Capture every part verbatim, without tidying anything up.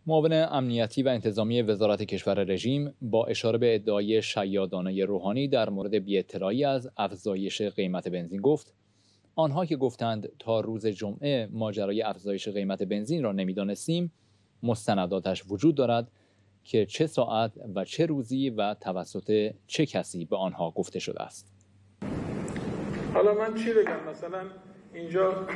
معاون امنیتی و انتظامی وزارت کشور رژیم با اشاره به ادعای شیادانه روحانی در مورد بی‌اطلاعی از افزایش قیمت بنزین گفت آنها که گفتند تا روز جمعه ماجرای افزایش قیمت بنزین را نمی‌دانستیم، مستنداتش وجود دارد که چه ساعت و چه روزی و توسط چه کسی به آنها گفته شده است. حالا من چی بگم؟ مثلا اینجا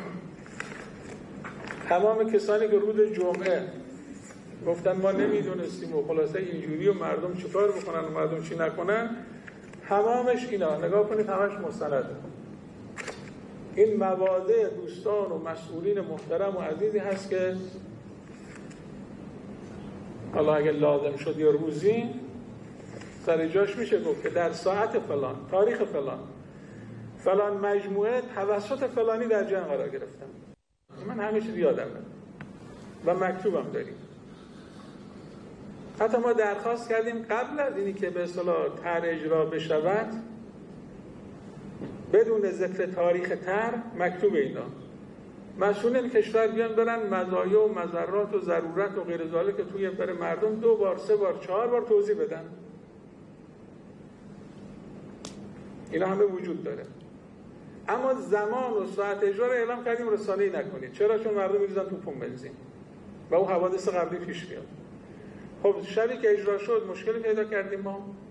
تمام کسانی که روز جمعه گفتن ما نمیدونستیم و خلاصه اینجوری و مردم چیکار بکنن و مردم چی نکنن، تمامش اینا نگاه کنید، همش مستنده. این مواضع دوستان و مسئولین محترم و عزیزی هست که حالا اگه لازم شد یا روزی سر جاش میشه گفت که در ساعت فلان، تاریخ فلان، فلان مجموعه توسط فلانی در جنگ قرار گرفتن. من همه چیز یادمه و مکتوبم داریم. حتی ما درخواست کردیم قبل از اینی که به اصطلاح طرح اجرا بشود بدون ذکر تاریخ طرح مکتوب اینا مسئولین کشور بیان برن مزایا و مضرات و ضرورت و غیر ذالک که توی بر مردم دو بار سه بار چهار بار توضیح بدن. اینا همه وجود داره. اما زمان و ساعت اجرا رو اعلام کردیم رسانه‌ای نکنید. چرا؟ چون مردم می‌ریزن تو پمپ بنزین و اون حوادث قبلی پیش میاد. خب شبی که اجرا شد مشکلی پیدا کردیم ما.